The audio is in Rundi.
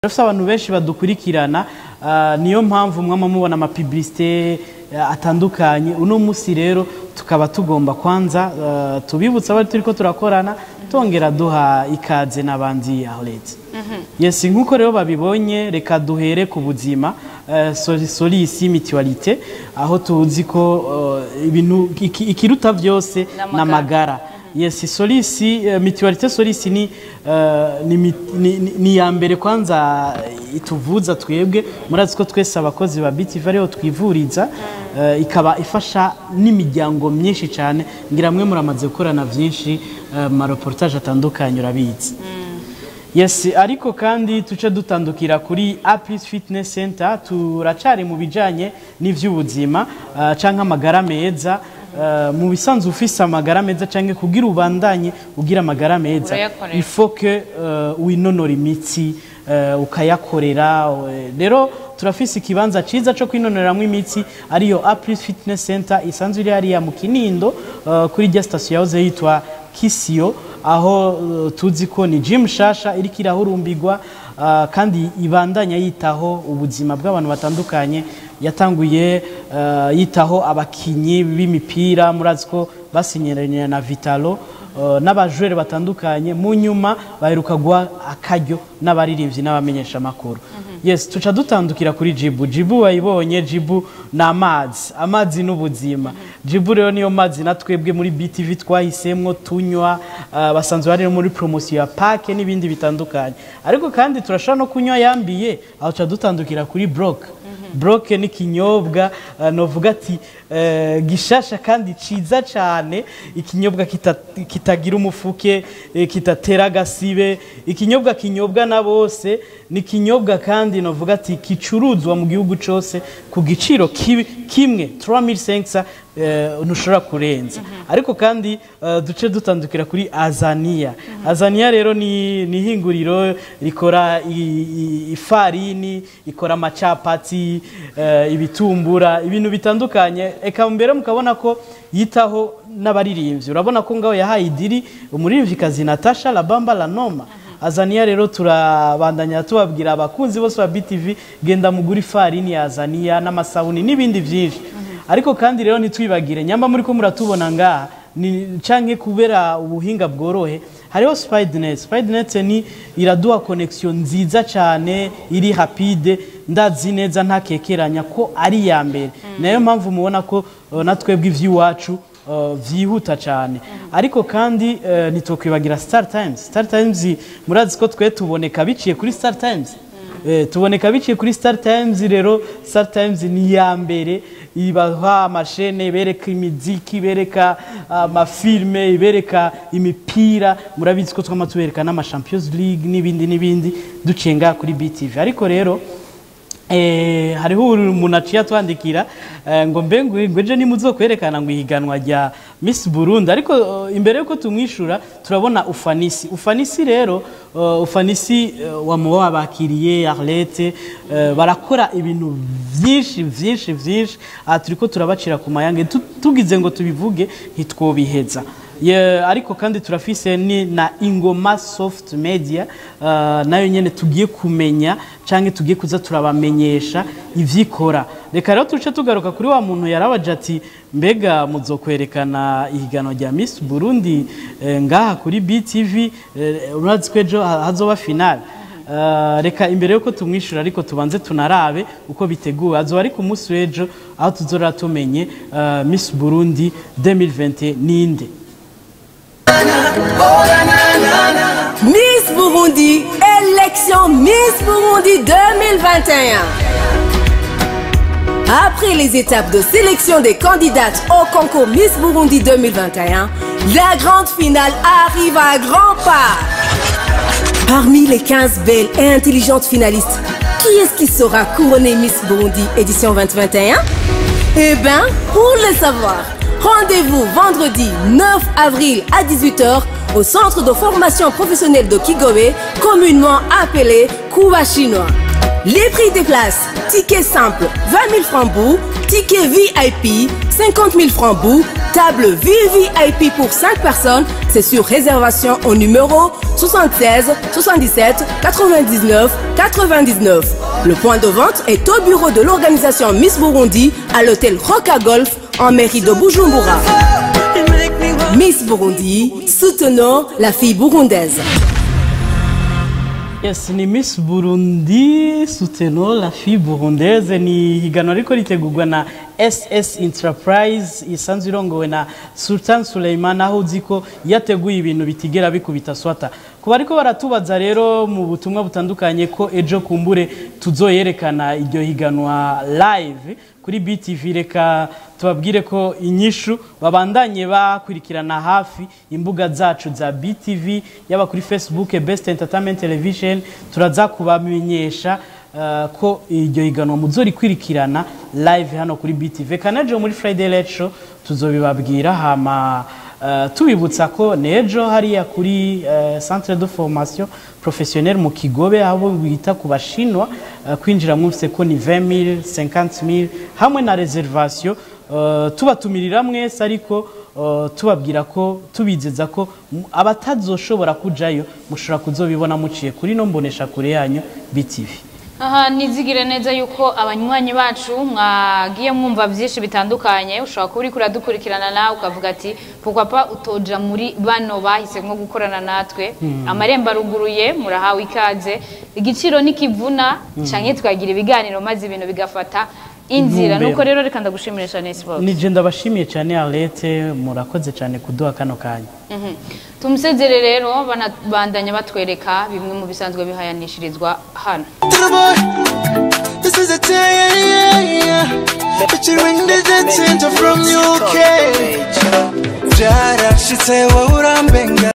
Rafise abantu benshi badukurikirana niyo mpamvu mwama mubona ama publicité atandukanye uno musi rero tukaba tugomba kwanza tubibutsa abari turiko turakorana tongera duha ikaze nabandi Arlette. Yes, nkuko rero babibonye reka duhere ku buzima Solisi Mutualité aho tuzi ko ibintu ikiruta byose namagara. Yes, Solisi Mutualité Solisi ni ya mbere kwanza ituvuza twebwe murazi ko twese abakozi ba BTV ariho twivuriza ikaba ifasha n'imiryango myinshi cyane ngira mwe muramaze gukorana byinshi ma reportage atandukanye urabizi. Yes, ariko kandi tuce dutandukira kuri Apis Fitness Center turacari mu bijanye n'ivy'ubuzima canke amagara meza. Mu bisanzwe ufise amagara meza canke kugira ubandanye ugira amagara meza il faut que winonora imitsi ukayakorera. Rero turafise ikibanza ciza cyo kwinonoreramwo imitsi ariyo Apis Fitness Center isanzwe iri hariya mu Kinindo kuri rya station yahoze yitwa Kisio aho tuzi ko ni gym shasha iri kirahurumbirwa kandi ibandanya yitaho ubuzima bw'abantu batandukanye. Yatanguye yitaho abakinyi b'imipira murazi ko basinyeranye na Vitalo n'abajwere batandukanye mu nyuma baheruka gwa akaryo n'abaririmbyi n'abamenyesha makuru. Yes, tuca dutandukira kuri Jibu wayibonye Jibu n'amazi n'ubuzima. Jibu rero niyo mazi natwebwe muri BTV twahisemwo tunywa basanzwe bari muri promotion ya pack n'ibindi bitandukanye. Ariko kandi turashaka no kunywa yambiye aho tuca dutandukira kuri Brock ni kinyobwa novuga ati gishasha kandi ciza cyane, ikinyobwa kitagira umufuke kitatera gasibe, ikinyobwa kinyobwa na bose, ni kinyobwa kandi novuga ati kicuruzwa mu gihugu cyose ku giciro kimwe 3500 ntushobora kurenza. Ariko kandi duce dutandukira kuri Azania rero ni hinguriro rikora ifarini, ikora amacapati, ibitumbura, ibintu bitandukanye. Eka mbere mukabona ko yitaho n'abaririmbyi. Urabona ko ngaho yahaye idiri umuririmvyikazi Natasha Labamba la Noma. Azania rero turabandanya tubabwira abakunzi bose ba BTV genda muguri farini ya Azania n'amasabuni n'ibindi byinshi. Ariko kandi rero nitwibagire nyamba muri ko muratubona ngaha ni canke kubera ubuhinga bworohe hariho Spidernet ni iraduha connection nziza cyane iri rapide ndazi neza ntakekeranya ko ari ya mbere. Nayo mpamvu mubona ko natwebwe ivy'iwacu vyihuta cyane. Ariko kandi nitokwibagira Star Times murazi ko twe tuboneka biciye kuri Star Times. Tuboneka biciye kuri Star Times. Rero Star Times ni ya mbere ibaha amashene ibereka imiziki, ibereka amafilme, ibereka imipira. Murabizi ko twama tubereka n'ama Champions League n'ibindi ducenga kuri BTV. Ariko rero hariho umuntu aciye twandikira ngo mbengeje ni muzo kwerekana ngo ihiganwa rya Miss Burundi. Ariko imbere yuko tumwishura turabona Ufanisi rero Ufanisi wamuba bakiriye Arlette barakora ibintu byinshi turiko turabacira ku mayange tugize ngo tubivuge ntitwobiheza. Ariko kandi turafise ni na Ingoma Soft Media nayo nyene tugiye kumenya canke tugiye kuza turabamenyesha ivyikora. Reka rero tuce tugaruka kuri wa muntu yarabaje ati mbega muzokwerekana ihigano rya Miss Burundi ngaha kuri BTV urazi ko ejo hazoba final. Reka imbere yuko tumwishura ariko tubanze tunarabe uko biteguwe azoba ari ku munsi w'ejo aho tuzora tumenye Miss Burundi 2020 ninde. Miss Burundi, élection Miss Burundi 2021. Après les étapes de sélection des candidates au concours Miss Burundi 2021, la grande finale arrive à grands pas. Parmi les 15 belles et intelligentes finalistes, qui est-ce qui sera couronnée Miss Burundi édition 2021? Eh bien, pour le savoir, rendez-vous vendredi 9 avril à 18h au centre de formation professionnelle de Kigobe, communément appelé Kuba Chinois. Les prix des places: ticket simple 20 000 francs bout, ticket VIP 50 000 francs bout, table VIP pour 5 personnes C'est sur réservation au numéro 76 77 99 99. Le point de vente est au bureau de l'organisation Miss Burundi à l'hôtel Roca Golf en mairie de Bujumbura. Miss Burundi, soutenons la fille burundaise. Yes, ni Miss Burundi, soutenons la fille burundaise. Ni higanwa riko ritegurwa na SS Enterprise isanzwe irongowe na Sultan Suleiman, aho uziko yateguye ibintu bitigera bikubita swata. Kuba ariko baratubaza rero mu butumwa butandukanye ko ejo kumbure tuzoyerekana iryo higanwa live kuri BTV, reka tubabwire ko inyishu babandanye bakurikirana hafi imbuga zacu za BTV, yaba kuri Facebook Best Entertainment Television, turaza kubamenyesha ko iryo higanwa muzorikurikirana live hano kuri BTV. Kanaje muri Friday Late Show tuzobibabwira, hama tubibutsa ko nejo hariya kuri Centre de Formation Professionnelle mu Kigobe, aho bita ku bashinwa kwinjira mwese ko ni 20,000 50,000 hamwe na reservation. Tubatumirira mwese, ariko tubabwira ko tubizeza ko abatazoshobora kujayo mushobora kuzobibona muciye kuri no mbonesha kure yanyu BTV. Aha, nizigire neza yuko abanywanyi bacu mwagiye mwumva byinshi bitandukanye. Ushobora kuba uri kuradukurikirana nawe ukavuga ati pourquoi pas utoja muri bano bahise nko gukorana natwe. Amarembo aruguruye, murahawe ikaze. Igiciro nikivuna canke tukagira ibiganiro maze ibintu bigafata inzira. Nuko rero reka ndagushimire cyane Sport. Nije ndabashimiye cyane Arlette, murakoze cyane kuduha kano kanya. Tumusezere rero bandanya batwereka bimwe mu bisanzwe bihayanishirizwa hano. This is a day, featuring the center from UK. Jara, she say, "Wa urambenga."